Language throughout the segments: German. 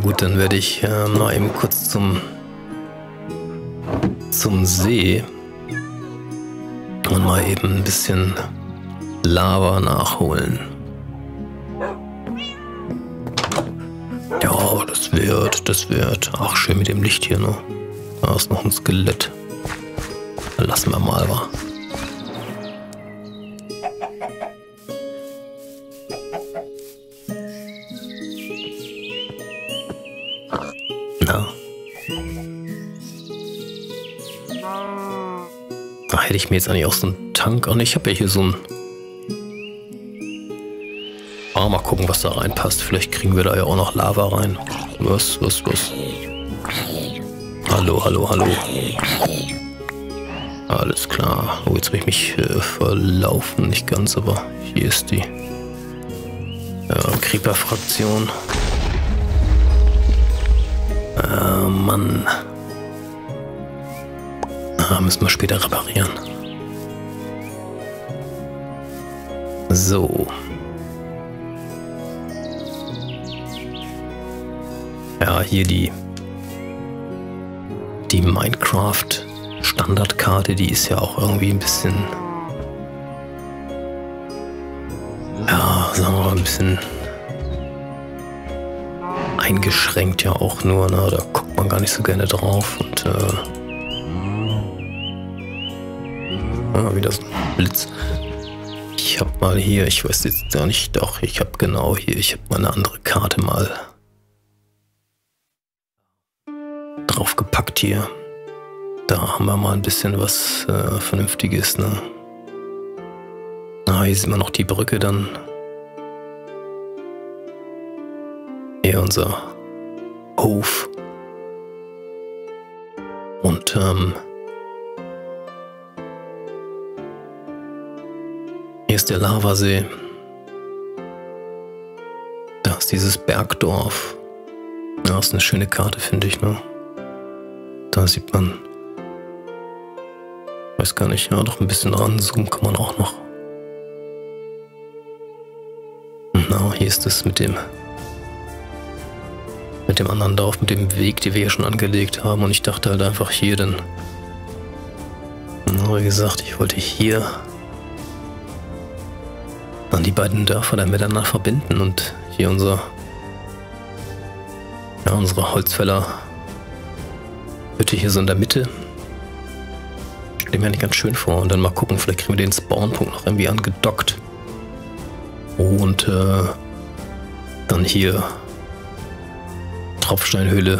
gut, dann werde ich mal eben kurz zum See und mal eben ein bisschen Lava nachholen. Ja, das wird. Ach, schön mit dem Licht hier, ne? Da ist noch ein Skelett. Dann lassen wir mal, wa? Na? Da hätte ich mir jetzt eigentlich auch so einen Tank. Und ich habe ja hier so einen. Mal gucken, was da reinpasst. Vielleicht kriegen wir da ja auch noch Lava rein. Was? Hallo. Alles klar. Oh, jetzt habe ich mich verlaufen. Nicht ganz, aber hier ist die Creeper-Fraktion. Mann. Müssen wir später reparieren. So. Ja, hier die Minecraft-Standardkarte, die ist ja auch irgendwie ein bisschen, ja, sagen wir mal, ein bisschen eingeschränkt ja auch nur, ne? Da guckt man gar nicht so gerne drauf und wieder so ein Blitz. Ich habe mal hier, ich weiß jetzt gar nicht, doch, ich habe genau hier, ich habe mal eine andere Karte mal draufgepackt hier. Da haben wir mal ein bisschen was Vernünftiges, ne? Hier sieht man noch die Brücke dann. Hier unser Hof. Und hier ist der Lavasee. Da ist dieses Bergdorf. Ja, ist eine schöne Karte, finde ich, ne? Da sieht man, weiß gar nicht, ja, doch ein bisschen ranzoomen kann man auch noch. Na, hier ist es mit dem anderen Dorf, mit dem Weg, den wir hier schon angelegt haben. Und ich dachte halt einfach hier dann, wie gesagt, ich wollte hier dann die beiden Dörfer dann miteinander verbinden und hier unsere Holzfäller Hütte hier so in der Mitte. Stelle mir nicht ganz schön vor. Und dann mal gucken, vielleicht kriegen wir den Spawnpunkt noch irgendwie angedockt. Und dann hier Tropfsteinhöhle.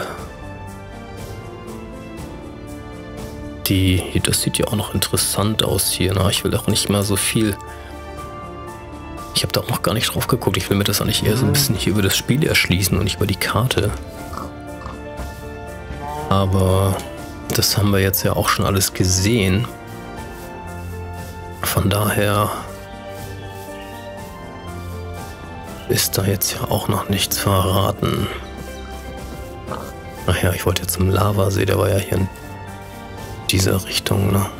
Das sieht ja auch noch interessant aus hier. Na, ich will auch nicht mal so viel. Ich habe da auch noch gar nicht drauf geguckt. Ich will mir das eigentlich eher so ein bisschen hier über das Spiel erschließen und nicht über die Karte. Aber das haben wir jetzt ja auch schon alles gesehen. Von daher ist da jetzt ja auch noch nichts verraten. Ach ja, ich wollte jetzt zum Lavasee, der war ja hier in dieser Richtung, ne?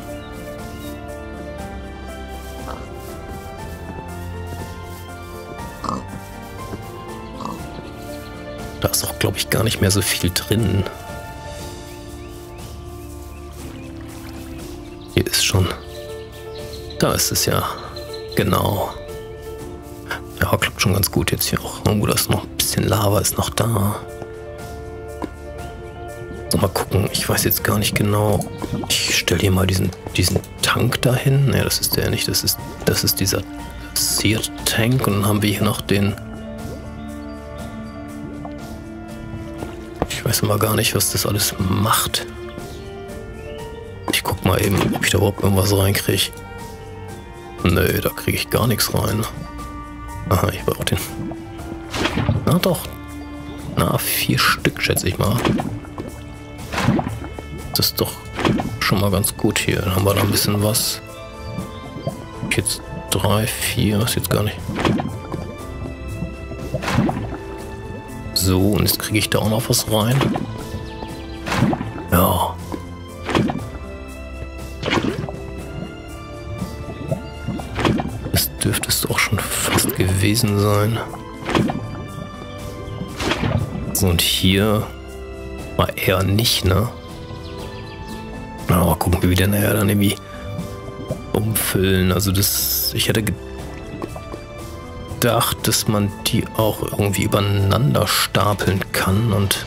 Da ist auch, glaube ich, gar nicht mehr so viel drin. Hier ist schon. Da ist es ja. Genau. Ja, klappt schon ganz gut jetzt hier auch. Oh, da ist noch ein bisschen Lava, ist noch da. So, mal gucken. Ich weiß jetzt gar nicht genau. Ich stelle hier mal diesen Tank dahin. Ne, das ist der nicht. Das ist dieser Seared Tank. Und dann haben wir hier noch den. Ich weiß mal gar nicht, was das alles macht. Ich guck mal eben, ob ich da überhaupt irgendwas reinkriege. Nö, da kriege ich gar nichts rein. Aha, ich brauche den. Na doch. Na, 4 Stück, schätze ich mal. Das ist doch schon mal ganz gut hier. Dann haben wir da ein bisschen was. Jetzt 3, 4, ist jetzt gar nicht. So, und jetzt kriege ich da auch noch was rein. Ja. Das dürfte es auch schon fast gewesen sein. So, und hier war eher nicht, ne? Na, mal gucken, wie wir den nachher dann irgendwie umfüllen. Also ich hätte gedacht, dass man die auch irgendwie übereinander stapeln kann und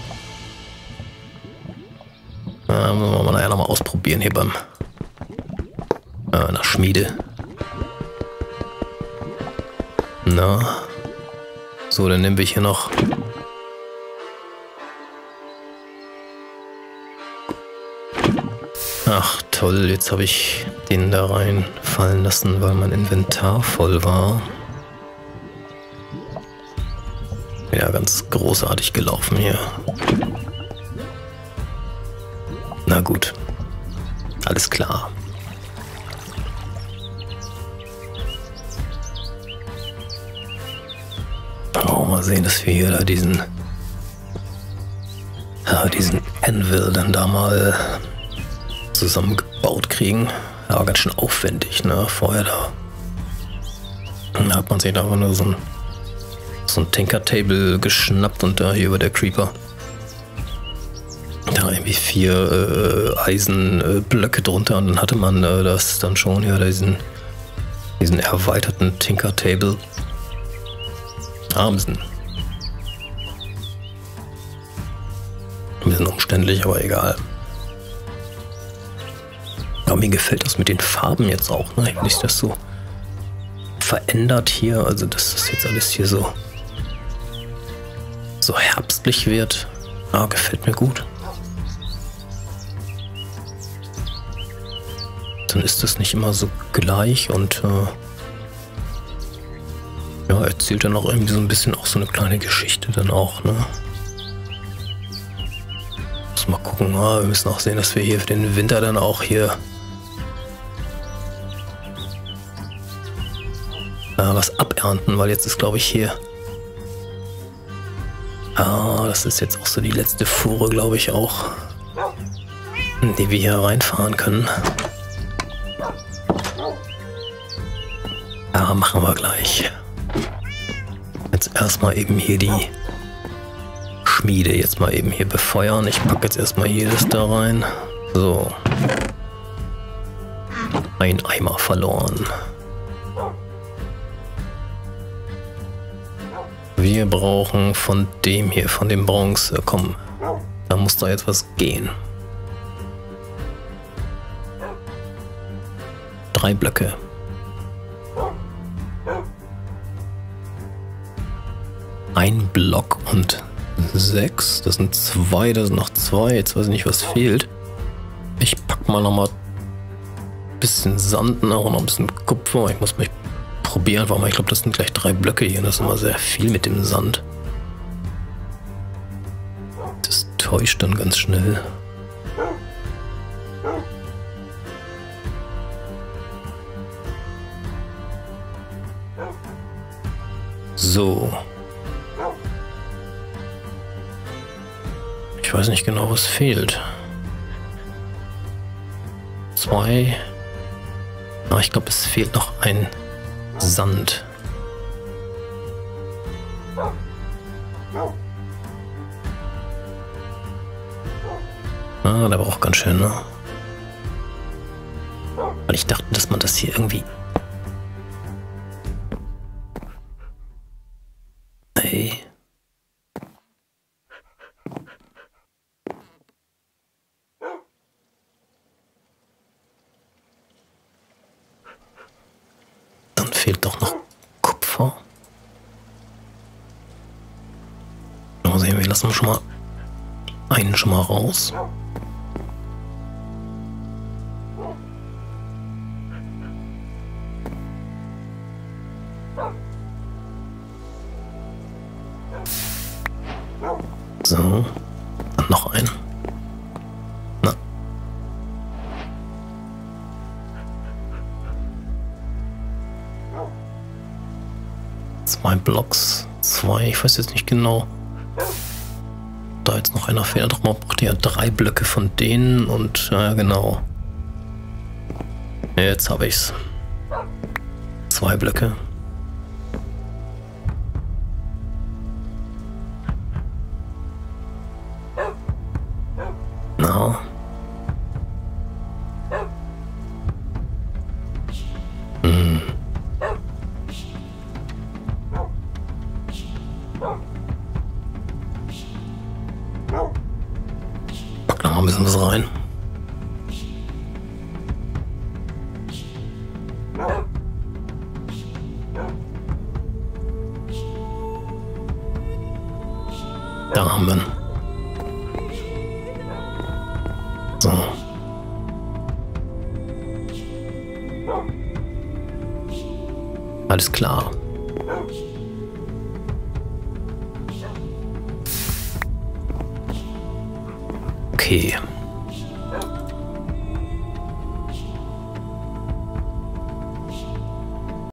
müssen wir nachher nochmal ausprobieren hier beim nach Schmiede. Na, so, dann nehmen wir hier noch ach toll, jetzt habe ich den da reinfallen lassen, weil mein Inventar voll war. Ja, ganz großartig gelaufen hier. Na gut, alles klar. Oh, mal sehen, dass wir hier da diesen Anvil dann da mal zusammengebaut kriegen. Ja, ganz schön aufwendig, ne? Vorher da hat man sich da einfach nur so ein Tinker-Table geschnappt und da hier über der Creeper da irgendwie 4 Eisenblöcke drunter und dann hatte man das dann schon, ja, diesen erweiterten Tinker-Table. Ein bisschen umständlich, aber egal. Aber mir gefällt das mit den Farben jetzt auch, ne? Wenn sich das so verändert hier, also dass das jetzt alles hier so herbstlich wird. Ah, gefällt mir gut. Dann ist das nicht immer so gleich und ja, erzählt dann auch irgendwie so ein bisschen auch so eine kleine Geschichte dann auch, ne? Muss mal gucken, wir müssen auch sehen, dass wir hier für den Winter dann auch hier was abernten, weil jetzt ist, glaube ich, hier das ist jetzt auch so die letzte Fuhre, glaube ich, auch, die wir hier reinfahren können. Ja, machen wir gleich. Jetzt erstmal eben hier die Schmiede jetzt mal eben hier befeuern. Ich packe jetzt erstmal hier das da rein. So. Ein Eimer verloren. Wir brauchen von dem hier, von dem Bronze. Komm, da muss da jetzt was gehen. 3 Blöcke. Ein Block und 6. Das sind 2, das sind noch 2. Jetzt weiß ich nicht, was fehlt. Ich pack mal nochmal ein bisschen Sand nach und noch ein bisschen Kupfer. Ich muss mich probieren einfach mal. Ich glaube, das sind gleich 3 Blöcke hier. Das ist immer sehr viel mit dem Sand. Das täuscht dann ganz schnell. So. Ich weiß nicht genau, was fehlt. 2. Aber ich glaube, es fehlt noch ein Sand. Der braucht ganz schön, ne? Weil ich dachte, dass man das hier irgendwie... Hey. Dann fehlt doch noch Kupfer. Mal sehen, wir lassen schon mal einen schon mal raus. So, dann noch einen. Na. Zwei Blocks, 2, ich weiß jetzt nicht genau. Da jetzt noch einer fehlt, doch man braucht ja 3 Blöcke von denen und ja genau. Jetzt habe ich's. 2 Blöcke. Genau. Hm. Pack noch mal ein bisschen was rein. Da haben wir ihn. So. Alles klar. Okay.